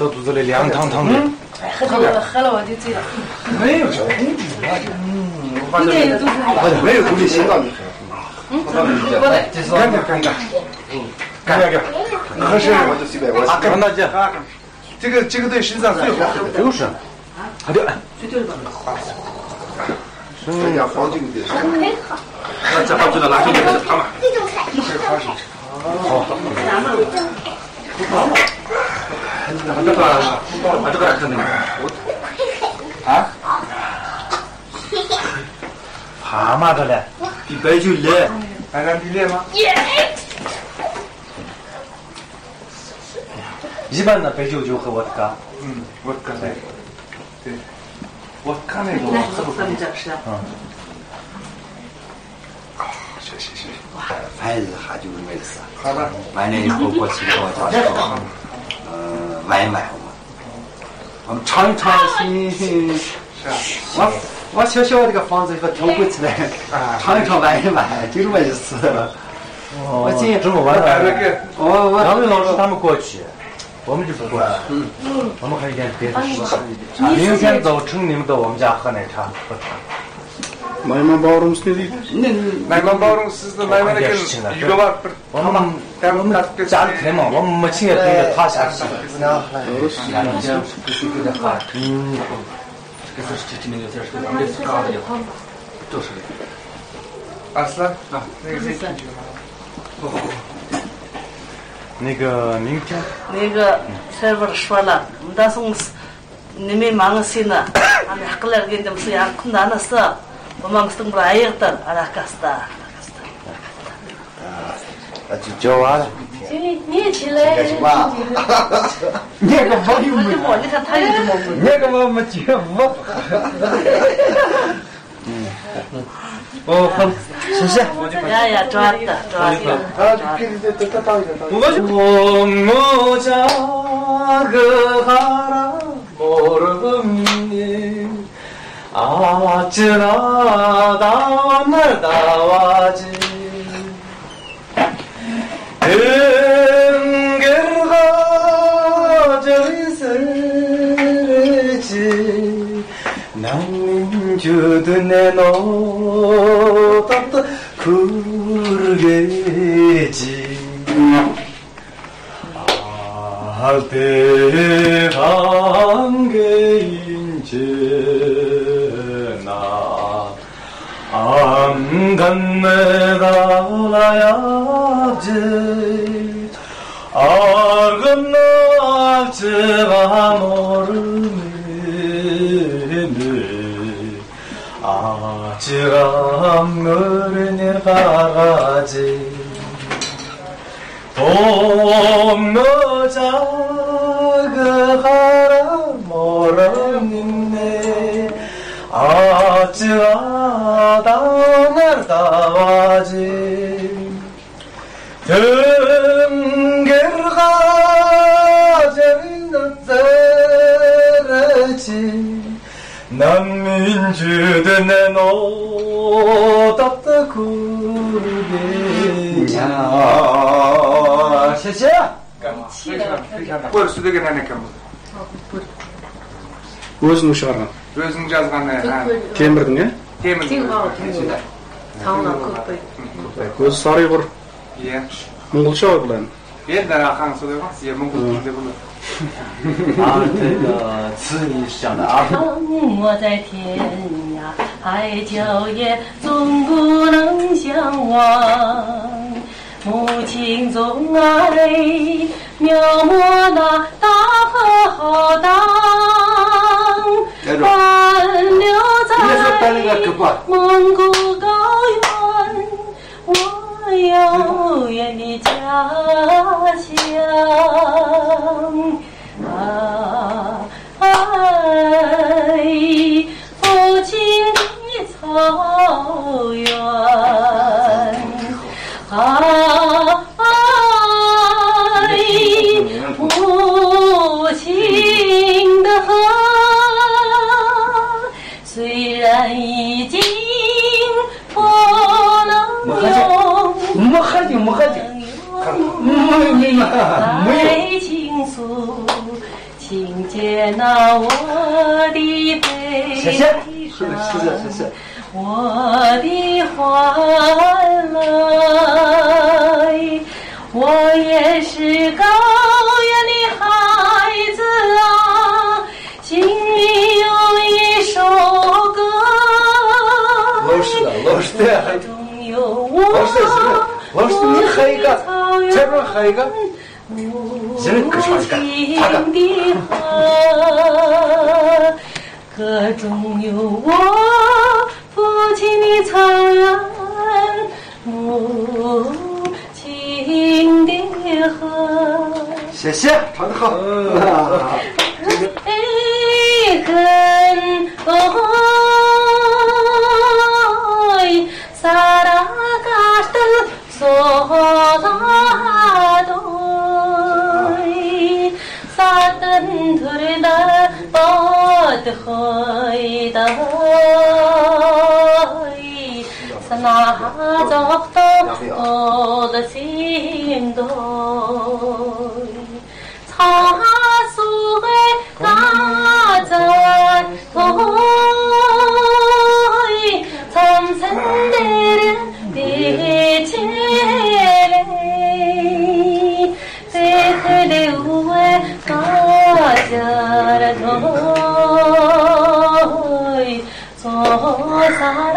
到肚子里凉汤汤的。 喝了我就醉了。 没有小公主啊， 没有独立心脏的。 干点，合适。 我就随便我。 看大姐， 这个对身上最好的。 就是，好的。 人家黄金的。 那这好就拿去给他嘛。 这好是。 好。这个看那个。啊？蛤蟆的嘞，比白酒烈， 还能比烈吗？ 一般的白酒就喝沃特嘎。 沃特嘎对，沃特嘎那个喝不喝？谢。 反正喝酒没事。 好的。 完了以后过去给我叫说，玩一玩我们尝一尝新。是啊。我小小这个房子一个挑过起来，尝一尝玩一玩，就这么意思。我今天这么玩的。两位老师他们过去，我们就不过去。我们还有点别的事情。明天早晨你们到我们家喝奶茶喝茶。 Mayman bağırmış ne değil? Mayman bağırmış siz de Mayman'a gelin. Yüge var. 我们家里开嘛，我们没钱也跟着他下去。 Aslan, 那个明天。 那个才不是说了，我们打算你们忙些呢，俺们过来给你们说呀，困难的事，我们是不来的，阿拉干啥？ 就叫完了。 你起来。 你个没有没。 你看他有这么问。 你个没没觉悟。哦，好，谢谢。 呀，抓的。 我家个哈拉莫尔米，啊，这那达那达瓦吉。주둔에 너답다 그르게지 대한계인제나 안간내달아야지 아금낙지가 모르네 아지랑 어린이 바가지 봄여자 그 하라 모르겠네 아지가 다날 다와지 등ger가 재밌는 데레지 난민주들 내놓았다 구르게냐谢谢 Buyur sütüge ne kam? Özünü шығарған. Өзің жазған темірдің е? Темірдің. Тауына көкпай. Өзі сары құр. Иә. Мұңғылша ой бұлайын. Енді ақаң солай ғой. Иә, мұңғыл түрінде бұлай. 啊，这个词你想的啊。 我在天涯海角也总不能相忘，母亲总爱描摹那大河浩荡，伴留在蒙古高原，我遥远的家乡。父亲的草原，母亲的河，虽然已经不能用爱倾诉。情请接纳我的悲伤，我的欢乐，我也是高原的孩子啊，心里有一首歌，中有我父亲的草原，母亲的河，歌中有我父亲的草原，母亲的河。 谢谢，唱得好。 跟사랑가를 쏟아도이 사단들을 날 뻗어이다이 사나적도 어드심도이 차수에 가자도이 참선대를 비치레 세크레 우에 가자라도이 소사라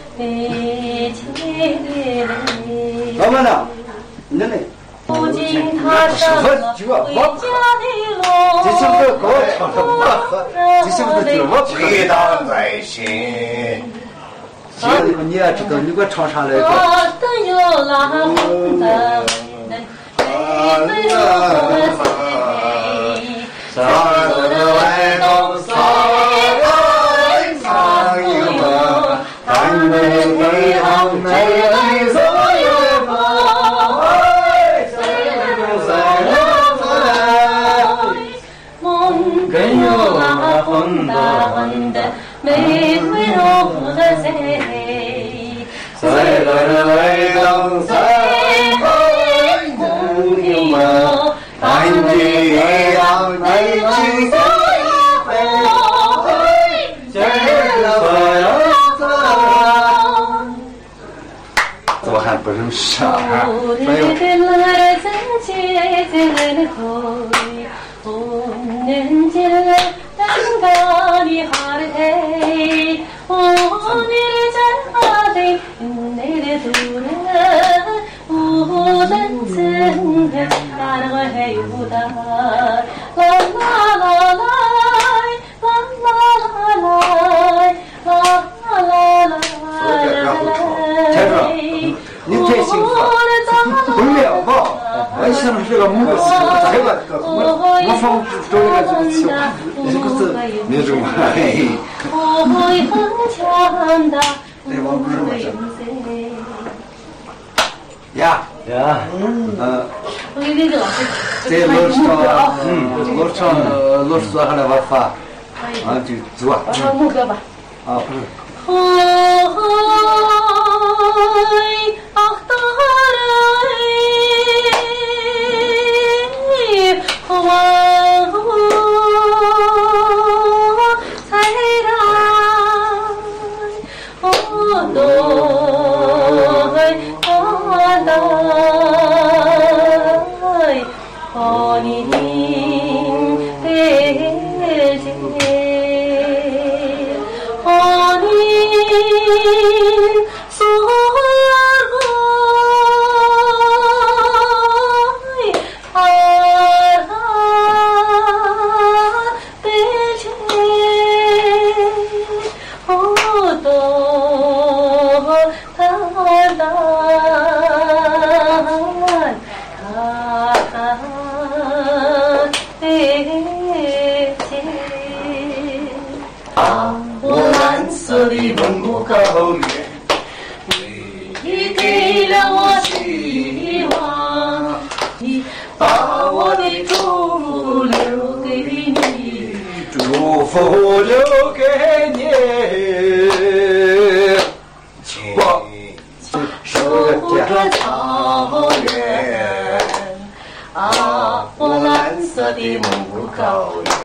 비치레 어머나 너네 지금부터 그 지금부터 들어봐 기다 외신 지금 니가 지금 누가唱上来的我还不认识啊，没有。你太幸福了，不了吧？我想是个木子，这个我放周围这个气候，这个是那种哎，对，我不是我是。呀，在路上还来玩发，啊就走啊。 目标吧。 啊不是。 你给了我希望，你把我的祝福留给你， 祝福留给你。 守护着草原，啊，我蓝色的牧高原。